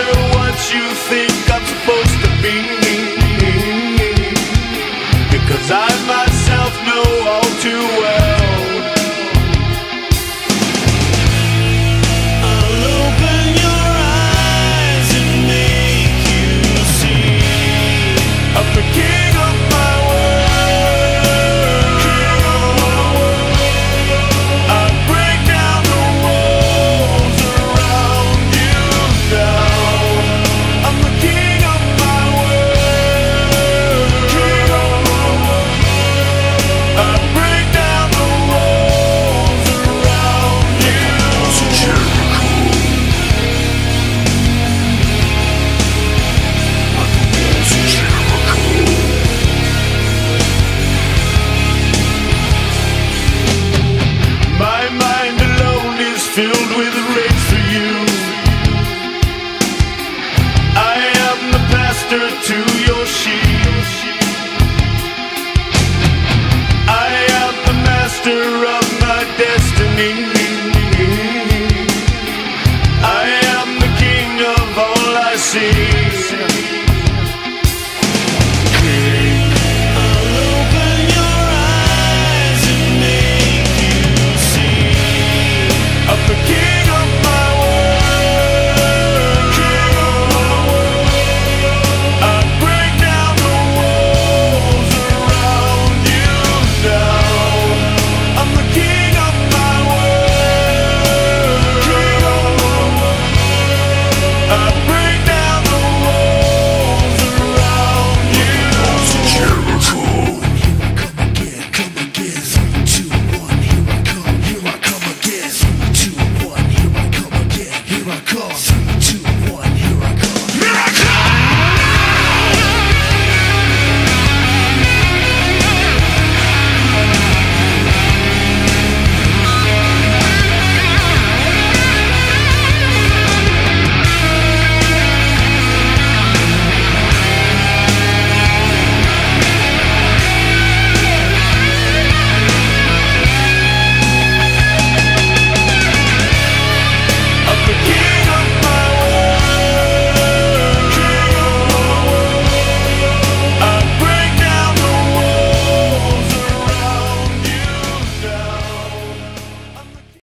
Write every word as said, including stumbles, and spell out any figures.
matter what you think I'm supposed to be, because I myself know all too well. I'll open your eyes and make you see I'm the king of my world. I'll break down the walls around you now. I'm the king of my world. I'll break down the walls around you. My mind alone is filled with rage for you. I am the pastor to your sheep. I am the master of my destiny. I am the king of all I see.